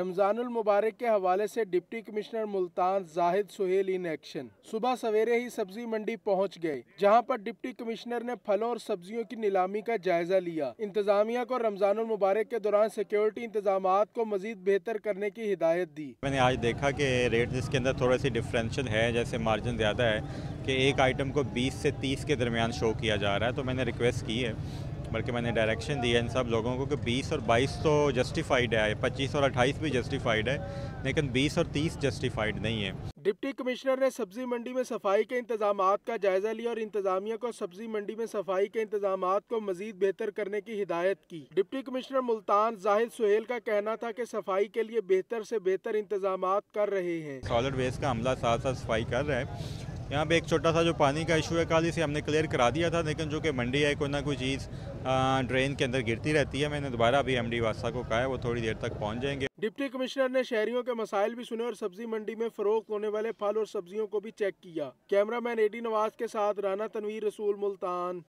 رمضان المبارک کے حوالے سے deputy commissioner Multan Zahid Sohail in action. صبح سویرے ہی سبزی منڈی پہنچ گئے، جہاں پر ڈپٹی کمشنر نے پھلوں اور سبزیوں کی نیلامی کا جائزہ لیا۔ انتظامیہ کو رمضان المبارک کے دوران سیکیورٹی انتظامات کو مزید بہتر کرنے کی ہدایت دی۔ میں نے آج دیکھا کہ ریٹ جس کے اندر تھوڑا سی ڈفرینشل ہے، جیسے مارجن زیادہ ہے کہ ایک آئٹم کو 20 سے 30 کے درمیان شو کیا جا رہا ہے، تو میں نے ریکویسٹ کی ہے، بلکہ میں نے ڈائریکشن دی ہے ان سب لوگوں کو کہ 20 اور 22 تو جسٹیفائڈ ہے، 25 اور 28 بھی جسٹیفائڈ ہے، لیکن 20 اور 30 جسٹیفائڈ نہیں ہے۔ ڈپٹی کمشنر نے سبزی منڈی میں صفائی کے انتظامات کا جائزہ لیا اور انتظامیہ کو سبزی منڈی میں صفائی کے انتظامات کو مزید بہتر کرنے کی ہدایت کی۔ ڈپٹی کمشنر ملتان زاہد سہیل کا کہنا تھا کہ صفائی کے لیے بہتر سے بہتر انتظامات کر رہے ہیں۔ سالڈ ویسٹ کا عملہ ساتھ ساتھ صفائی کر رہا ہے۔ یہاں پہ ایک چھوٹا سا جو پانی کا ایشو ہے، کل اسے ہم نے کلیئر کرا دیا تھا، لیکن جو کہ منڈی ہے کوئی نہ کوئی چیز ڈرین کے اندر گرتی رہتی ہے۔ میں نے دوبارہ بھی ایم ڈی واسطہ کو کہا ہے، وہ تھوڑی دیر تک پہنچ جائیں گے۔ ڈپٹی کمشنر نے شہریوں کے مسائل بھی سنے اور سبزی منڈی میں فروخت ہونے والے پھل اور سبزیوں کو بھی چیک کیا۔ کیمرہ مین ایڈی نواز کے ساتھ رانا تنویر رسول، ملتان۔